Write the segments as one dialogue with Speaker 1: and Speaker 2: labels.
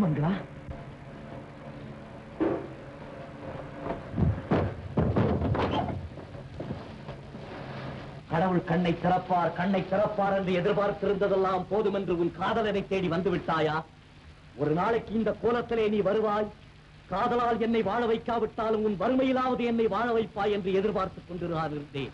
Speaker 1: மங்களா, கடவுள் கண்ணை திறப்பார் என்று எதிர்பார்த்திருந்ததெல்லாம் போதும் என்று உன் காதலனை தேடி வந்து விட்டாயா? ஒரு நாளைக்கு இந்த கோலத்திலே நீ வருவாய், காதலால் என்னை வாழ வைக்காவிட்டாலும் உன் வறுமையிலாவது என்னை வாழ வைப்பாய் என்று எதிர்பார்த்துக் கொண்டிருந்தேன்.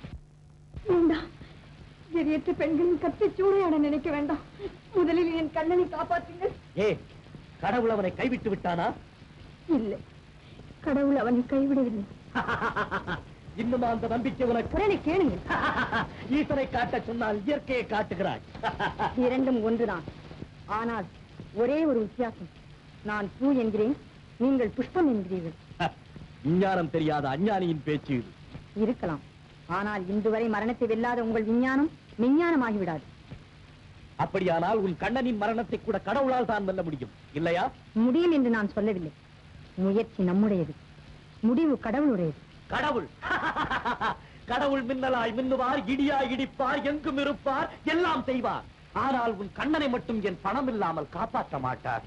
Speaker 2: எட்டு பெண்களின் கத்தை சூறையாட நினைக்க வேண்டாம். முதலில் என் கண்ணனை காப்பாற்றுங்கள்.
Speaker 1: கடவுள் அவனை கைவிட்டு விட்டானா?
Speaker 2: இல்லை, கடவுள் அவனை கைவிடவில்லை.
Speaker 1: இன்னும் அந்த நம்பிக்கை உனக்கு?
Speaker 2: கேளுங்க.
Speaker 1: ஈசனை காட்ட சொன்னால் இயற்கையை காட்டுகிறாய்.
Speaker 2: இரண்டும் ஒன்றுதான். ஆனால் ஒரே ஒரு வித்தியாசம். நான் பூ என்கிறேன், நீங்கள் புஷ்பம் என்கிறீர்கள்.
Speaker 1: விஞ்ஞானம் தெரியாத அஞ்ஞானியின் பேச்சு இது.
Speaker 2: இருக்கலாம். ஆனால் இன்று வரை மரணத்தை வெல்லாத உங்கள் விஞ்ஞானம் விஞ்ஞானமாகிவிடாது.
Speaker 1: அப்படியானால் உன் கண்ணனின் மரணத்தை கூட கடவுளால் தான் வெல்ல முடியும், இல்லையா?
Speaker 2: முடியும் என்று நான் சொல்லவில்லை. முயற்சி நம்முடையது, முடிவு கடவுளுடையது.
Speaker 1: கடவுள் கடவுள் மின்னலாய் மின்னுவார், இடியாய் இடிப்பார், எங்கும் இருப்பார், எல்லாம் செய்வார். ஆனால் உன் கண்ணனை மட்டும் என் பணம் இல்லாமல் காப்பாற்ற மாட்டார்.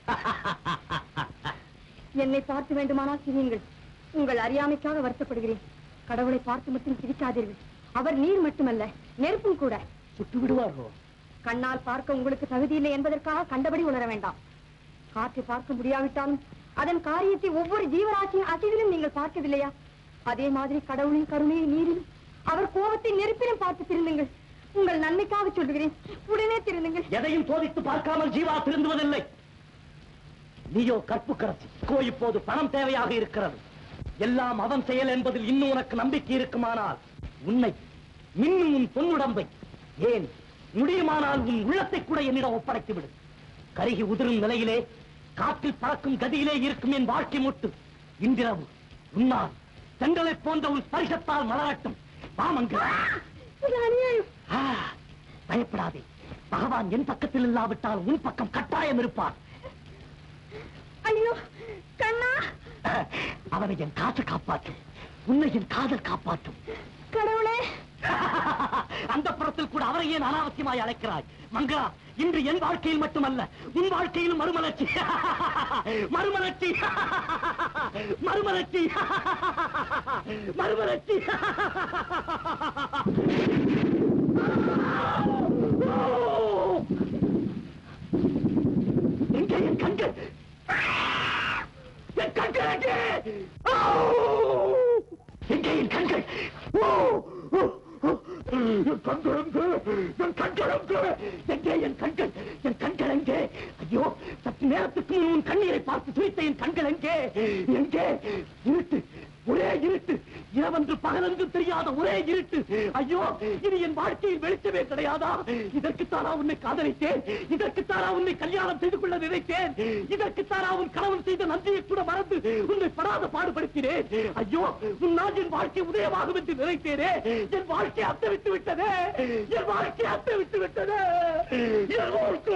Speaker 2: என்னை பார்த்து வேண்டுமானால் சிரியுங்கள். உங்கள் அறியாமைக்காக வருத்தப்படுகிறேன். கடவுளை பார்த்து மட்டும் சிரிக்காதீர்கள். அவர் நீர் மட்டுமல்ல, நெருப்பும் கூட.
Speaker 1: சுட்டு விடுவாரோ?
Speaker 2: கண்ணால் பார்க்க உங்களுக்கு தகுதி இல்லை என்பதற்காக கண்டபடி உணர வேண்டாம். காற்றை பார்க்க முடியாவிட்டாலும் அதன் காரியத்தை ஒவ்வொரு ஜீவராசியின் அசைவிலும் நீங்கள் பார்க்கவில்லையா? அதே மாதிரி கடவுளின் கருணையை நீரிலும் அவர் கோபத்தை நெருப்பிலும் பார்த்து திருந்துங்கள். உங்கள் நன்மைக்காக சொல்கிறேன், உடனே திருந்துங்கள்.
Speaker 1: எதையும் சோதித்து பார்க்காமல் ஜீவா திருந்துவதில்லை. நீயோ கற்பு கரசி. இப்போது பணம் தேவையாக இருக்கிறது. எல்லாம் அவன் செயல் என்பதில் இன்னும் உனக்கு நம்பிக்கை இருக்குமானால் உன்னை இன்னும் உன் பொன்னுடம்பை, ஏன் முடியுமானால் உன் உள்ளத்தை கூட என்னிடம் ஒப்படைத்து விடு. கருகி உதிரும் நிலையிலே காற்றில் பறக்கும் கதியிலே இருக்கும் என் வாழ்க்கை முட்டு இன்றிரவு உன்னால் செங்கலை போன்ற உன் ஸ்பரிசத்தால் மலரட்டும். பயப்படாதே, பகவான் என் பக்கத்தில் இல்லாவிட்டால் உன் பக்கம் கட்டாயம் இருப்பார்.
Speaker 2: ஐயோ கண்ணா,
Speaker 1: அவனை என் காசு காப்பாற்றும், உன்னை என் காதல் காப்பாற்றும்.
Speaker 2: கடவுளே,
Speaker 1: அந்த புறத்தில் கூட அவரை ஏன் அனாவசியமாய் அழைக்கிறாய்? மங்களா, இன்று என் வாழ்க்கையில் மட்டுமல்ல உன் வாழ்க்கையிலும் மறுமலர்ச்சி. மறுமலர்ச்சி, மறுமலர்ச்சி, மறுமலர்ச்சி. எங்கே என் கண்கள்? என் கண்கள் எங்கே? எங்கே என் கண்கள்? என் கண்கள் எங்கே? ஐயோ, சற்று நேரத்துக்கு உன் கண்ணீரை பார்த்து துடித்த என் கண்கள் எங்கே? எங்கே? இருட்டு, ஒரே இருட்டு, இரவென்று பகலென்று தெரியாத ஒரே இருட்டு. ஐயோ, இது என் வாழ்க்கையில் வெளிச்சமே கிடையாதா? இதற்குத்தானா உன்னை காதலித்தேன்? இதற்குத்தானா உன்னை கல்யாணம் செய்து கொள்ள நினைத்தேன்? இதற்குத்தானா உன் கணவன் செய்த நன்றியை கூட மறந்து உன்னை படாத பாடுபடுத்தினேன்? ஐயோ, உன்னால் என் வாழ்க்கை உதயமாகும் என்று நினைத்தேனே, என் வாழ்க்கை அத்தவிட்டு விட்டதே, என் வாழ்க்கை அத்தவிட்டு விட்டதே, என் வாழ்க்கை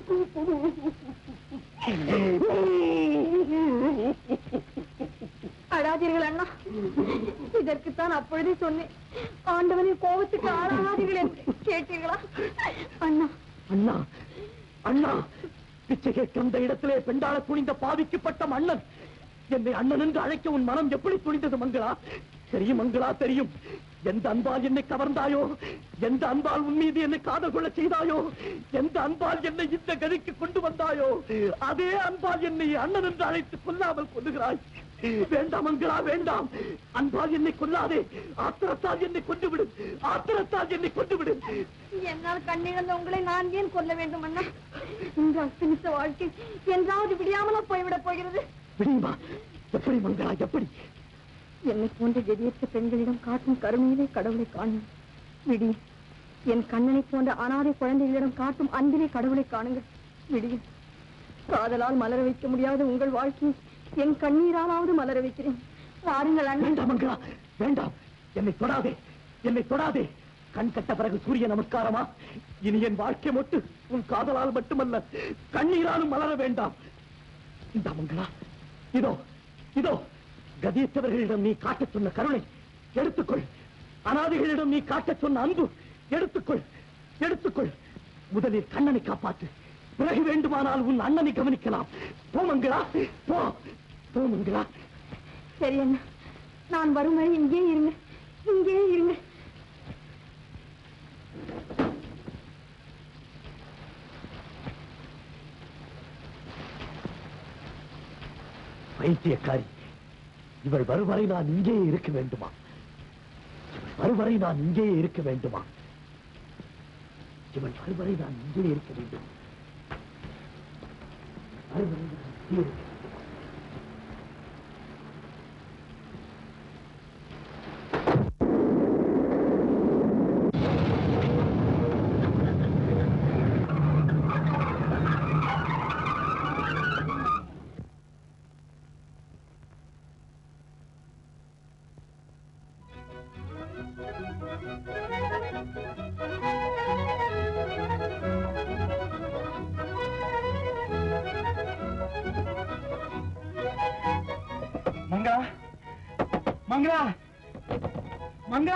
Speaker 2: அழாதீர்கள் அண்ணா. இதற்குத்தான் அப்பொழுதே சொன்னேன், ஆண்டவனின் கோபத்துக்கு ஆளாதீர்கள் என்று. கேட்டீர்களா அண்ணா?
Speaker 1: அண்ணா, அண்ணா, பிச்சை கேட்க அந்த இடத்திலே பெண்டாள துணிந்த பாவிக்கப்பட்ட மன்னன் என்னை அண்ணன் என்று அழைக்க உன் மனம் எப்படி துணிந்தது மங்களா? தெரியும் மங்களா, தெரியும். எந்த அன்பால் என்னை கவர்ந்தாயோ, எந்த அன்பால் உன் மீது என்னை காதல் கொள்ள செய்தாயோ, எந்த அன்பால் என்னை இந்த கதிக்கு கொண்டு வந்தாயோ, அதே அன்பால் என்னை அண்ணன் என்று அழைத்து கொல்லாமல் கொள்ளுகிறாய். வேண்டாம் மங்களா, வேண்டாம். அன்பால் என்னை கொல்லாதே, ஆத்திரத்தால் என்னை கொண்டு விடு, ஆத்திரத்தால் என்னை கொண்டு விடு.
Speaker 2: என்னால் கண்ணிழந்த உங்களை நான் ஏன் கொல்ல வேண்டும் அண்ணா? இந்த அஸ்தமித்த வாழ்க்கை என்றாவது விடியாமலா போய்விடப் போகிறது.
Speaker 1: விடியுமா? எப்படி மங்களா, எப்படி?
Speaker 2: என்னை போன்ற கதியற்ற பெண்களிடம் காட்டும் கருணையிலே கடவுளை காணும். விடியும். என் கண்ணனை போன்ற அனாதை குழந்தைகளிடம் காட்டும் அன்பிலே கடவுளை காணுங்கள். விடியும். காதலால் மலர வைக்க முடியாத உங்கள் வாழ்க்கையை என் கண்ணீராலாவது மலர வைக்கிறேன். வாருங்கள் அண்ணா.
Speaker 1: வேண்டாம் மங்களா, வேண்டாம். என்னை தொடாதே, என்னை தொடாதே. கண் கட்ட பிறகு சூரிய நமஸ்காரமா? இனி என் வாழ்க்கை மொட்டு உன் காதலால் மட்டுமல்ல கண்ணீராலும் மலர வேண்டாம். இந்த மங்களா, இதோ இதோ கதியற்றவர்களிடம் நீ காட்டச் சொன்ன கருணை எடுத்துக்கொள். அனாதைகளிடம் நீ காட்டச் சொன்ன அன்பு எடுத்துக்கொள், எடுத்துக்கொள். முதலில் கண்ணனை காப்பாற்று, பிறகு வேண்டுமானால் உன் அண்ணனை கவனிக்கலாம். போ மங்களா, போ போ மங்களா.
Speaker 2: சரி அண்ணா, நான் வரும் வரை இங்கே இருங்க, இங்கே இருங்க.
Speaker 1: பைத்தியக்காரி, இவள் வருவரை நான் இங்கே இருக்க வேண்டுமா? வருவரை நான் இங்கே இருக்க வேண்டுமா? இவள் வருவரை நான் இங்கே இருக்க வேண்டும். வருவரை நான் இங்கே இருக்க.
Speaker 3: மங்களா, மங்களா, மங்களா.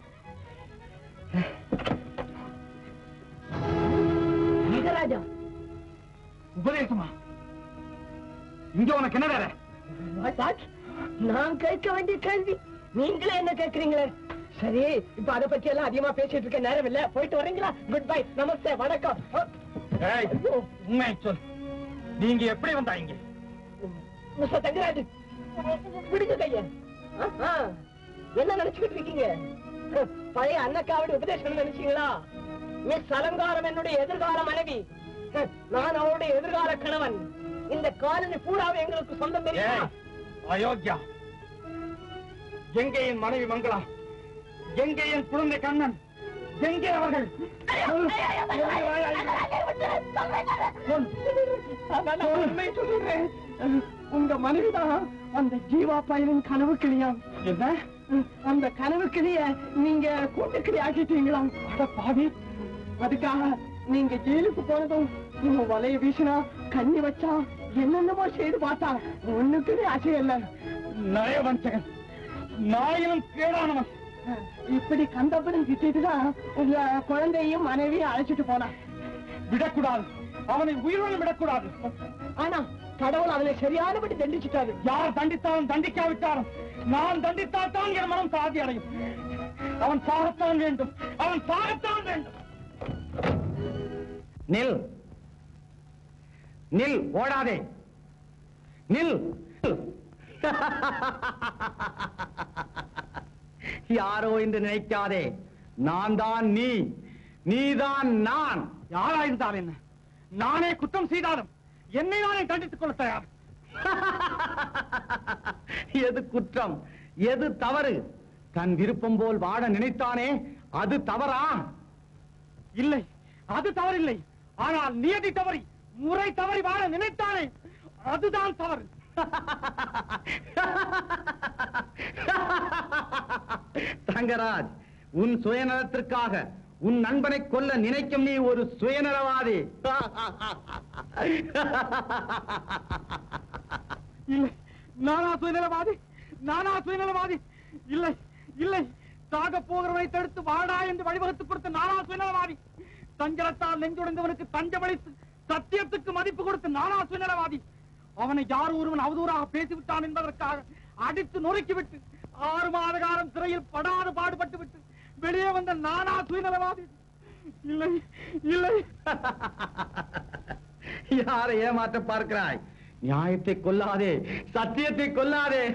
Speaker 1: ராஜா,
Speaker 3: உபதேசமா? இங்க உனக்கு என்ன வேற?
Speaker 1: நான் கேட்க வேண்டிய கேள்வி நீங்களே என்ன கேட்கிறீங்களே? சரி, இப்ப அதை பத்தி எல்லாம் அதிகமா பேசிட்டு இருக்க நேரம் இல்ல. போயிட்டு வரீங்களா? குட் பை, நமஸ்தே, வணக்கம்.
Speaker 3: உண்மை சொல், நீங்க எப்படி வந்தாங்க?
Speaker 1: மிஸ்டர் தங்கராஜ், விடுங்க கைய. என்ன நினைச்சுக்கிட்டு இருக்கீங்க? பழைய அன்னக்காவடி உபதேசம் நினைச்சீங்களா? மிஸ் அலங்காரம் என்னுடைய எதிர்கால மனைவி, நான் அவருடைய எதிர்கால கணவன். இந்த காலனி பூராவே எங்களுக்கு சொந்தம். தெரியுமா?
Speaker 3: அயோக்கியா, எங்கே என் மனைவி மங்களா? எங்கே என் குழந்தை கண்ணன்? எங்கே அவர்கள்?
Speaker 1: உண்மை சொல்லுறேன், உங்க மனைவிதான் அந்த ஜீவா பயனின் கனவு கிளியாம்.
Speaker 3: என்ன?
Speaker 1: அந்த கனவு கிளிய நீங்க கூட்டுக்கிளி ஆக்கிட்டீங்களா? அட பாவி, அதுக்காக நீங்க ஜெயிலுக்கு போனதும் வலைய வீசினா, கண்ணி வச்சா, என்னென்னமோ செய்து பார்த்தா ஒண்ணுக்கு அசையல்ல.
Speaker 3: நயவஞ்சகன், நாயினும் கேடானவன்.
Speaker 1: இப்படி கண்டபடி திட்டுதான் உங்க குழந்தையும் மனைவியும் அழைச்சிட்டு போனா.
Speaker 3: விடக்கூடாது, அவனை உயிரோடு விடக்கூடாது.
Speaker 1: ஆனா கடவுள் அவனை சரியானபடி தண்டிச்சுட்டாரு.
Speaker 3: யார் தண்டித்தாலும் தண்டிக்காவிட்டாலும் நான் தண்டித்தால்தான் என் மனம் சாதி அடையும். அவன் சாகத்தான் வேண்டும், அவன் சாகத்தான் வேண்டும். நில், நில், ஓடாதே, நில். யாரோ என்று நினைக்காதே, நான் தான் நீ, நீதான் நான். யாராயிருந்தால் என்ன? நானே குற்றம் செய்தாலும் என்னை நானே தண்டித்துக் கொள்ள தயார். எது குற்றம், எது தவறு? தன் விருப்பம் போல் வாழ நினைத்தானே, அது தவறா? இல்லை, அது தவறில்லை. ஆனால் நியதி தவறி, முறை தவறி வாழ நினைத்தானே, அதுதான் தவறு. தங்கராஜ், உன் சுயநலத்திற்காக உன் நண்பனை கொல்ல நினைக்கும் நீ ஒரு சுயநலவாதி. இல்லை, நானா சுயநலவாதி? நானா சுயநலவாதி? இல்லை, இல்லை. சாக போகிறவனை தடுத்து வாடா என்று வழிவகுத்துக் கொடுத்த நானா சுயநலவாதி? தஞ்சலத்தால் நெஞ்சுடைந்தவனுக்கு தஞ்சமளித்து சத்தியத்துக்கு மதிப்பு கொடுத்து நானா சுயநலவாதி? அவனை யார் ஒருவன் அவதூறாக பேசிவிட்டான் என்பதற்காக அடித்து நொறுக்கிவிட்டு 6 மாத காலம் சிறையில் படாது பாடுபட்டு விட்டு வெளியே வந்த நானா சுயநலவாதி? இல்லை, இல்லை. யாரை ஏமாற்ற பார்க்கிறாய்? நியாயத்தை கொல்லாதே, சத்தியத்தை கொல்லாதே.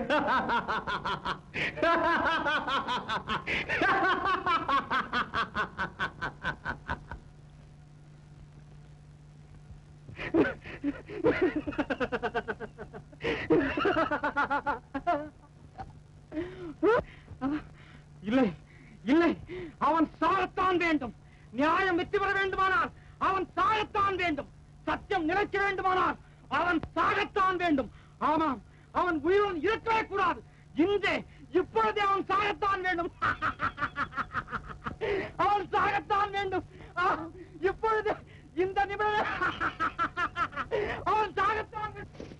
Speaker 3: இல்லை, இல்லை, அவன் சாகத்தான் வேண்டும். நியாயம் வெற்றி பெற வேண்டுமானால் அவன் சாகத்தான் வேண்டும். சத்தியம் நிலைக்க வேண்டுமானால் அவன் சாகத்தான் வேண்டும். ஆமாம், அவன் உயிருடன் இருக்கவே கூடாது. இன்றே இப்பொழுதே அவன் சாகத்தான் வேண்டும். அவன் சாகத்தான் வேண்டும். இப்பொழுது இந்த நிமிடம் அவன் சாகத்தான் வேண்டும்.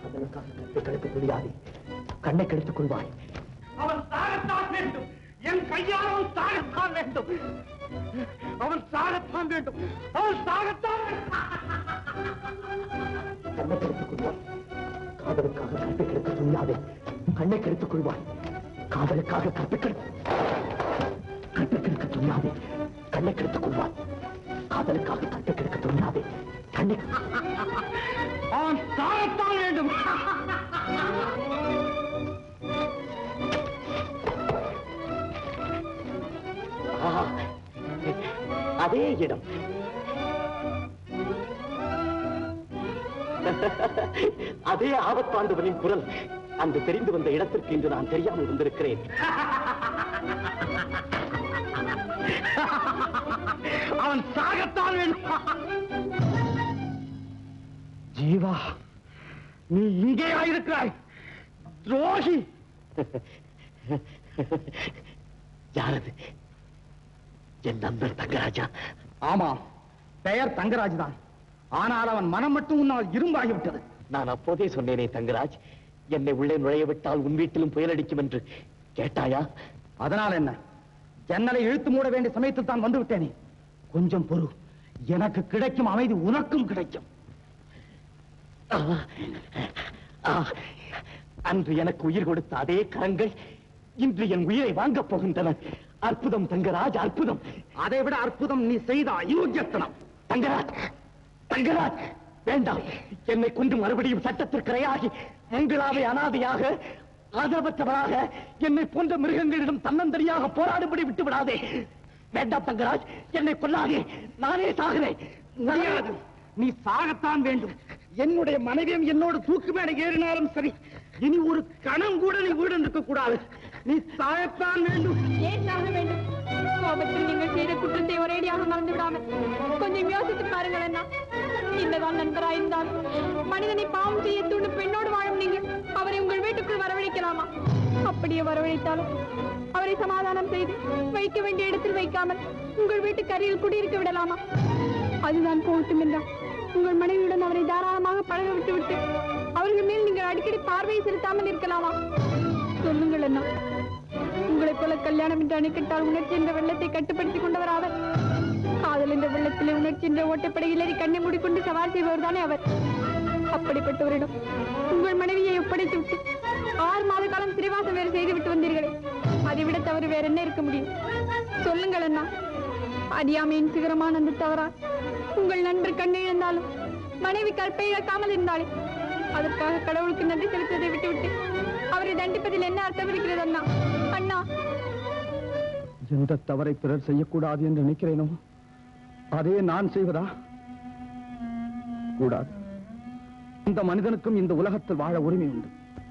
Speaker 1: கெடுக்க முடியாது, கண்ணை கெடுத்துக் கொள்வாய்.
Speaker 3: அவன் சாகத்தான் வேண்டும். என்
Speaker 1: கையால் அவன் சாகத்தான் வேண்டும். அவன் சாகத்தான் வேண்டும். அவன் சாகத்தான் கண்ணை கெடுத்துக் கொள்வான். காதலுக்காக கற்பை கெடுக்க துணியாதே. கண்ணை கெடுத்துக் கொள்வான். காதலுக்காக கற்பை கெடுக்க துணியாதே. கண்ணை கெடுத்துக் கொள்வான். காதலுக்காக கற்பை கெடுக்க துணியாதே. கண்ணை அவன் சாகத்தான் வேண்டும். அதே இடம். அதே ஆபத்தாண்டவனின் குரல் அன்று தெரிந்து வந்த இடத்திற்கு இன்று நான் தெரியாமல் வந்திருக்கிறேன். அவன் சாகத்தான் வேண்டும். ஜீவா, நீ இங்கே ஆயிருக்கிறாய் துரோகி. யாரது? என் நண்பர் தங்கராஜா.
Speaker 3: ஆமா, பெயர் தங்கராஜ் தான். ஆனால் அவன் மனம் மட்டும் உன்னால் இரும்பாகிவிட்டது.
Speaker 1: நான் அப்போதே சொன்னேனே தங்கராஜ், என்னை உள்ளே நுழைய விட்டால் உன் வீட்டிலும் புயலடிக்கும் என்று. கேட்டாயா?
Speaker 3: அதனால் என்ன? ஜன்னலை இழுத்து மூட வேண்டிய சமயத்தில் தான் வந்து விட்டேனே. கொஞ்சம் பொறு, எனக்கு கிடைக்கும் அமைதி உனக்கும் கிடைக்கும்.
Speaker 1: அன்று எனக்கு உயிர் கொடுத்த அதே கரங்கள் இன்று என் உயிரை வாங்கப் போகின்றன. அற்புதம் தங்கராஜ், அற்புதம்.
Speaker 3: அதை விட அற்புதம் நீ செய்த அயோக்கியத்தனம்.
Speaker 1: தங்கராஜ், தங்கராஜ், வேண்டாம். என்னை கொண்டு மறுபடியும் சட்டத்திற்கு இரையாகி மங்களாவை அனாதையாக ஆதரவற்றவராக என்னை போன்ற மிருகங்களிடம் தன்னந்தனியாக போராடும்படி விட்டு விடாதே. வேண்டாம் தங்கராஜ், என்னை கொல்லாதே. நானே சாகிறேன்.
Speaker 3: முடியாது, நீ சாகத்தான் வேண்டும். என்னுடைய மனைவியும் என்னோடு தூக்கு மேடை ஏறினாலும் சரி, இனி ஒரு கணம் கூட நீ வீடு இருக்க கூடாது. நீ சாகத்தான் வேண்டும்.
Speaker 2: ஏன் சாக வேண்டும்? கோபத்தில் நீங்கள் செய்த குற்றத்தை ஒரேடியாக மறந்து விடாமல் கொஞ்சம் யோசித்து பாருங்கள். என்ன என்னதான் நண்பராயிருந்தால் மனிதனை பாவம் செய்ய தூண்டும் பெண்ணோடு வாழும் நீங்கள் அவரை உங்கள் வீட்டுக்குள் வரவழைக்கலாமா? அப்படியே வரவழைத்தாலும் அவரை சமாதானம் செய்து வைக்க வேண்டிய இடத்தில் வைக்காமல் உங்கள் வீட்டுக்கு அருகில் குடியிருக்க விடலாமா? அதுதான் போகட்டும் என்றால் உங்கள் மனைவியுடன் அவரை தாராளமாக பழக விட்டுவிட்டு அவர்கள் மேல் நீங்கள் அடிக்கடி பார்வையை செலுத்தாமல் இருக்கலாமா? சொல்லுங்கள் என்ன. உங்களைப் போல கல்யாணம் என்று அணைக்கட்டால் உணர்ச்சி என்ற வெள்ளத்தை கட்டுப்படுத்திக் கொண்டவர் அவர். காதல் என்ற வெள்ளத்திலே உணர்ச்சி என்ற ஓட்டப்படையில் கண்ணை மூடிக்கொண்டு சவால் செய்பவர் தானே அவர். அப்படிப்பட்டவரிடம் உங்கள் மனைவியை ஒப்படைத்து விட்டு 6 மாத காலம் சிறைவாசம் வேறு செய்துவிட்டு வந்தீர்களே, அதை விட தவறு வேற என்ன இருக்க முடியும்? சொல்லுங்கள் அண்ணா. அறியாமையின் சிகரமான அந்த தவறா உங்கள் நண்பர் கண்ணை இழந்தாலும் மனைவி கற்பை இழக்காமல் இருந்தாலே அதற்காக கடவுளுக்கு நன்றி செலுத்துவதை விட்டுவிட்டு அவரை தண்டிப்பதில் என்ன அர்த்தம் இருக்கிறது அண்ணா? அண்ணா,
Speaker 3: எந்த தவறை பிறர் செய்யக்கூடாது என்று நினைக்கிறேனோ அதே நான் செய்வதா? கூடாது. இந்த மனிதனுக்கும் இந்த உலகத்தில் வாழ உரிமை உண்டு.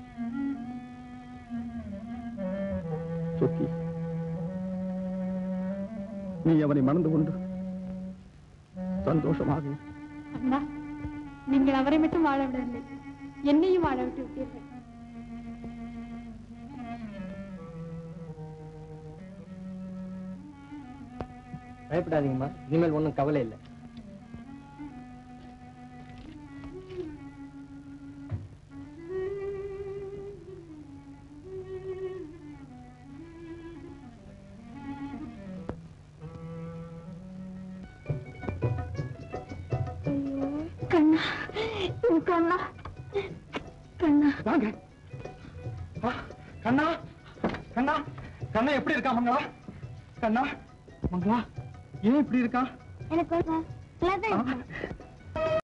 Speaker 3: சுக்கி, நீ அவனை மறந்து கொண்டு சந்தோஷமாக.
Speaker 2: அண்ணா, நீங்கள் அவரை மட்டும் வாழ விடவில்லை, என்னையும் வாழ விட்டு விட்டீர்கள்.
Speaker 4: பயப்படாதீங்கம்மா, இனிமேல் ஒன்றும் கவலை இல்லை.
Speaker 2: கண்ணா, கண்ணா, கண்ணா,
Speaker 3: வாங்க. கண்ணா, கண்ணா, கண்ணா எப்படி இருக்கா மங்களா? கண்ணா, மங்களா ஏன் இப்படி இருக்கா?